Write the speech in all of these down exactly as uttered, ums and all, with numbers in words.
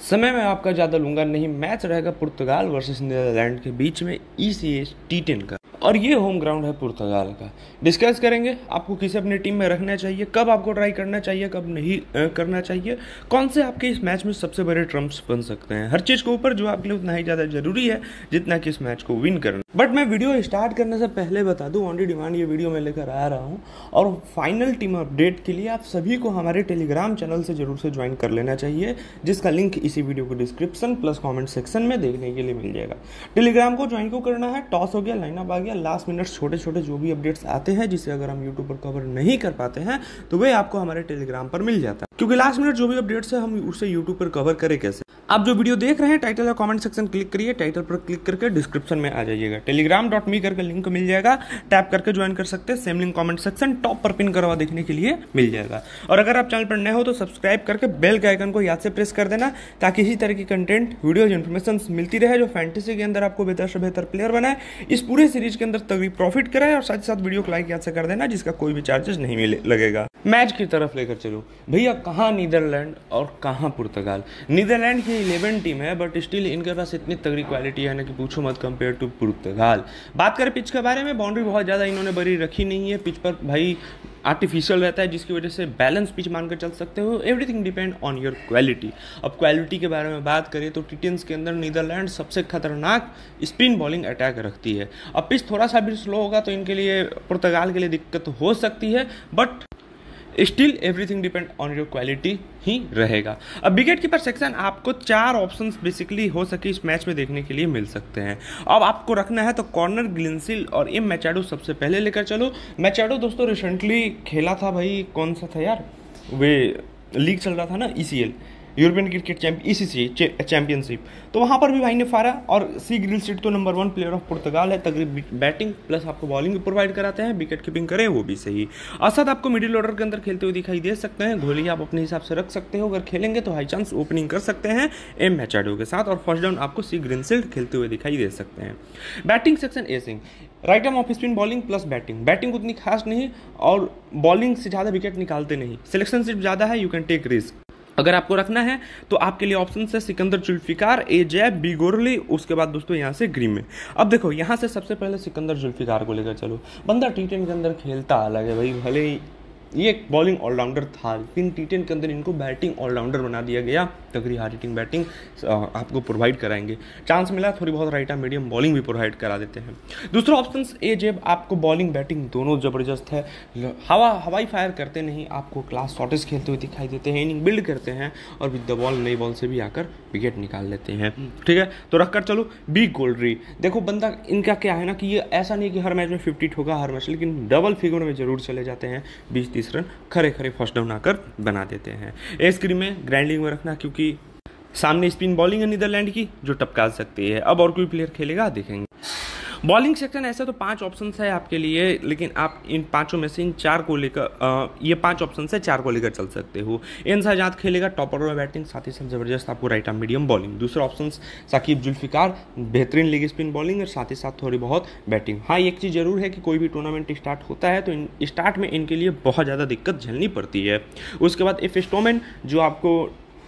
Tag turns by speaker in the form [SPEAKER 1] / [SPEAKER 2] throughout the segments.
[SPEAKER 1] समय मैं आपका ज़्यादा लूंगा नहीं। मैच रहेगा पुर्तगाल वर्सेस नीदरलैंड के बीच में E C S T ten का, और ये होम ग्राउंड है पुर्तगाल का। डिस्कस करेंगे आपको किसे अपनी टीम में रखना चाहिए, कब आपको ट्राई करना चाहिए, कब नहीं करना चाहिए, कौन से आपके इस मैच में सबसे बड़े ट्रम्प्स बन सकते हैं, हर चीज़ के ऊपर जो आपके लिए उतना ही ज़्यादा जरूरी है जितना कि इस मैच को विन करना। बट मैं वीडियो स्टार्ट करने से पहले बता दूं, ऑन डिमांड ये वीडियो मैं लेकर आ रहा हूं, और फाइनल टीम अपडेट के लिए आप सभी को हमारे टेलीग्राम चैनल से जरूर से ज्वाइन कर लेना चाहिए, जिसका लिंक इसी वीडियो को डिस्क्रिप्शन प्लस कमेंट सेक्शन में देखने के लिए मिल जाएगा। टेलीग्राम को ज्वाइन को करना है, टॉस हो गया, लाइनअप आ गया, लास्ट मिनट छोटे छोटे जो भी अपडेट्स आते हैं जिसे अगर हम यूट्यूब पर कवर नहीं कर पाते हैं तो वे आपको हमारे टेलीग्राम पर मिल जाता है, क्योंकि लास्ट मिनट जो भी अपडेट्स है हम उसे यूट्यूब पर कवर करें कैसे। आप जो वीडियो देख रहे हैं टाइटल या कमेंट सेक्शन क्लिक करिए, टाइटल पर क्लिक करके डिस्क्रिप्शन में आ जाइएगा, टेलीग्राम डॉट मी करके लिंक मिल जाएगा, टैप करके ज्वाइन कर सकते हैं। Same link comment section top पर पिन करवा देखने के लिए मिल जाएगा। और अगर आप चैनल पर नए हो तो सब्सक्राइब करके बेल के आइकन को याद से प्रेस कर देना, ताकि इसी तरह की कंटेंट वीडियोज इन्फॉर्मेशन मिलती रहे जो फैंटेसी के अंदर आपको बेहतर से बेहतर प्लेयर बनाए, इस पूरे सीरीज के अंदर तगड़ी प्रॉफिट कराए, और साथ ही साथ वीडियो को लाइक याद से कर देना, जिसका कोई भी चार्जेस नहीं मिले लगेगा। मैच की तरफ लेकर चलो भैया, कहाँ नीदरलैंड और कहाँ पुर्तगाल। नीदरलैंड की इलेवन टीम है, बट स्टिल इनके पास इतनी तगड़ी क्वालिटी है ना कि पूछो मत कंपेयर टू पुर्तगाल। बात करें पिच के बारे में, बाउंड्री बहुत ज़्यादा इन्होंने बड़ी रखी नहीं है, पिच पर भाई आर्टिफिशियल रहता है, जिसकी वजह से बैलेंस पिच मानकर चल सकते हो। Everything depend on your quality. अब क्वालिटी के बारे में बात करें तो टी टेन्स के अंदर नीदरलैंड सबसे खतरनाक स्पिन बॉलिंग अटैक रखती है। अब पिच थोड़ा सा भी स्लो होगा तो इनके लिए, पुर्तगाल के लिए दिक्कत हो सकती है, but still everything depend on your quality ही रहेगा। अब विकेट कीपर सेक्शन आपको चार ऑप्शंस बेसिकली हो सके इस मैच में देखने के लिए मिल सकते हैं। अब आपको रखना है तो कॉर्नर, ग्लिंसिल और एम मैचाडो सबसे पहले लेकर चलो। मैचाडो दोस्तों रिसेंटली खेला था, भाई कौन सा था यार, वे लीग चल रहा था ना, E C L, European cricket champion, E C C championship, तो वहाँ पर भी भाई ने फाड़ा। और सी ग्रिलसिट तो नंबर वन प्लेयर ऑफ पुर्तगाल है, तगड़ी बैटिंग प्लस आपको बॉलिंग प्रोवाइड कराते हैं, विकेट कीपिंग करें वो भी सही। असद आपको मिडिल ऑर्डर के अंदर खेलते हुए दिखाई दे सकते हैं, घोली आप अपने हिसाब से रख सकते हो, अगर खेलेंगे तो हाई चांस ओपनिंग कर सकते हैं एम मैचाडो के साथ, और फर्स्ट डाउन आपको सी ग्रिलसिट खेलते हुए दिखाई दे सकते हैं। Batting section A Singh, right arm off spin bowling plus batting. Batting उतनी खास नहीं और बॉलिंग से ज़्यादा विकेट निकालते नहीं, सिलेक्शन सिर्फ ज़्यादा है, यू कैन टेक रिस्क। अगर आपको रखना है तो आपके लिए ऑप्शन है सिकंदर जुल्फिकार, ए जैब, बी गोरली, उसके बाद दोस्तों यहाँ से ग्रीम में। अब देखो यहाँ से सबसे पहले सिकंदर जुल्फिकार को लेकर चलो। बंदा टी टेन के अंदर खेलता अलग है भाई, भले ही ये एक बॉलिंग ऑलराउंडर था, लेकिन टी टेन के अंदर इनको बैटिंग ऑलराउंडर बना दिया गया, तगड़ी हार्ड हिटिंग बैटिंग आपको प्रोवाइड कराएंगे। चांस मिला थोड़ी बहुत राइट आर्म मीडियम बॉलिंग भी प्रोवाइड करा देते हैं। दूसरा ऑप्शन ए जेब, आपको बॉलिंग बैटिंग दोनों जबरदस्त है, हवा हवाई फायर करते नहीं, आपको क्लास शॉटेज खेलते हुए दिखाई देते हैं, इनिंग बिल्ड करते हैं, और विद द बॉल नई बॉल से भी आकर विकेट निकाल लेते हैं। ठीक है, तो रखकर चलो बी गोल्ड्री। देखो बंदा इनका क्या है ना कि ये ऐसा नहीं कि हर मैच में फिफ्टी ठोका हर मैच, लेकिन डबल फिगर में जरूर चले जाते हैं, बीस तीस रन खरे खरे फर्स्ट डाउन आकर बना देते हैं। ए स्क्रीन में ग्राइंडिंग में रखना, क्योंकि सामने स्पिन बॉलिंग है नीदरलैंड की जो टपका सकती है। अब और कोई प्लेयर खेलेगा देखेंगे। बॉलिंग सेक्शन ऐसा तो पांच ऑप्शन है आपके लिए, लेकिन आप इन पांचों में से इन चार को लेकर, ये पांच ऑप्शन से चार को लेकर चल सकते हो। एन साजाद खेलेगा टॉप ऑर्डर में बैटिंग, साथ ही साथ जबरदस्त आपको राइट आर्म मीडियम बॉलिंग। दूसरा ऑप्शन साकिब जुल्फिकार, बेहतरीन लेग स्पिन बॉलिंग और साथ ही साथ थोड़ी बहुत बैटिंग। हाँ, एक चीज़ जरूर है कि कोई भी टूर्नामेंट स्टार्ट होता है तो इन स्टार्ट में इनके लिए बहुत ज़्यादा दिक्कत झेलनी पड़ती है। उसके बाद एफ स्टोमैन जो आपको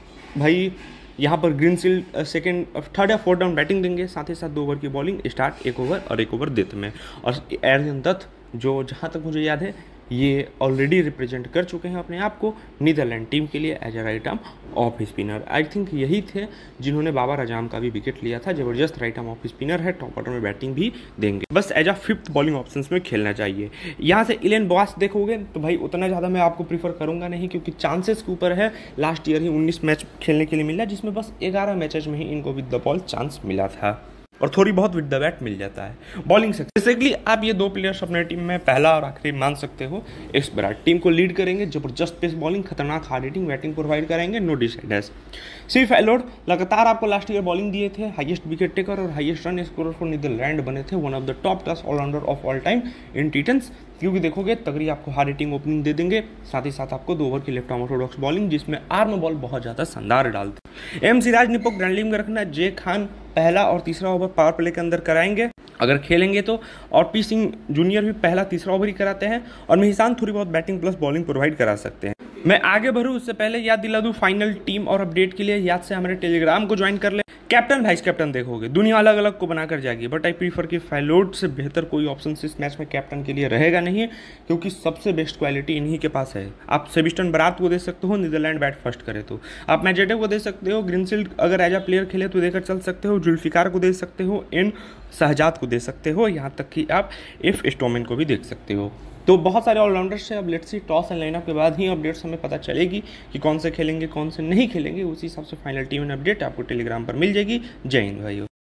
[SPEAKER 1] भाई यहाँ पर ग्रीनसिल सेकंड थर्ड या फोर्थ डाउन बैटिंग देंगे, साथ ही साथ दो ओवर की बॉलिंग, स्टार्ट एक ओवर और एक ओवर डेथ में। और एरियन दत्त जो जहाँ तक मुझे याद है ये ऑलरेडी रिप्रेजेंट कर चुके हैं अपने आप को नीदरलैंड टीम के लिए as a right arm off spinner. I think यही थे जिन्होंने बाबर आजम का भी विकेट लिया था, जबरदस्त राइट आर्म ऑफ स्पिनर है, टॉप ऑर्डर में बैटिंग भी देंगे, बस as a fifth bowling option में खेलना चाहिए। यहाँ से इलेन बॉस देखोगे तो भाई उतना ज़्यादा मैं आपको प्रीफर करूंगा नहीं, क्योंकि चांसेस के ऊपर है। लास्ट ईयर ही उन्नीस मैच खेलने के लिए मिला, जिसमें बस ग्यारह मैचेज में ही इनको विद द बॉल चांस मिला था, और थोड़ी बहुत विद द बैट मिल जाता है। बॉलिंग सेक्शन बेसिकली आप ये दो प्लेयर्स अपने टीम में पहला और आखिरी मान सकते हो। इस बार टीम को लीड करेंगे, जबरदस्त पेस बॉलिंग, खतरनाक हार्ड हिटिंग बैटिंग प्रोवाइड करेंगे, नो डिसाइडर्स। सिर्फ एलोड लगातार आपको लास्ट ईयर बॉलिंग दिए थे, हाईएस्ट विकेट टेकर और highest run scorer for Netherlands बने थे, one of the top class allrounder of all time in T tens. क्योंकि देखोगे तगड़ी आपको हार्ड हिटिंग ओपनिंग दे देंगे, साथ ही साथ आपको दो ओवर की लेफ्ट आर्म ऑर्थोडॉक्स बॉलिंग जिसमें आर्म बॉल बहुत ज़्यादा शानदार डालते। एम सिराज निपोक ग्रैंडलिंग में रखना, जे खान पहला और तीसरा ओवर पावर प्ले के अंदर कराएंगे अगर खेलेंगे तो, और पी सिंह जूनियर भी पहला तीसरा ओवर ही कराते हैं, और मेहसान थोड़ी बहुत बैटिंग प्लस बॉलिंग प्रोवाइड करा सकते हैं। मैं आगे बढ़ूँ उससे पहले याद दिला दूँ, फाइनल टीम और अपडेट के लिए याद से हमारे टेलीग्राम को ज्वाइन कर ले। कैप्टन वाइस कैप्टन देखोगे, दुनिया अलग अलग को बनाकर जाएगी, बट आई प्रीफर कि फाइलोड से बेहतर कोई ऑप्शन इस मैच में कैप्टन के लिए रहेगा नहीं है, क्योंकि सबसे बेस्ट क्वालिटी इन्हीं के पास है। आप सेबिस्टन बरात को दे सकते हो, नीदरलैंड बैट फर्स्ट करे तो आप मैजेडे को दे सकते हो, ग्रीनसिल्ड अगर एज अ प्लेयर खेले तो देकर चल सकते हो, जुल्फिकार को दे सकते हो, इन शहजाद को दे सकते हो, यहाँ तक कि आप इफ स्टोमिन को भी देख सकते हो। तो बहुत सारे ऑलराउंडर्स हैं। अब let's see toss and lineup के बाद ही अपडेट्स हमें पता चलेगी कि कौन से खेलेंगे कौन से नहीं खेलेंगे। उसी हिसाब से फाइनल टीम एंड अपडेट आपको टेलीग्राम पर मिल जाएगी। जय हिंद भाइयों।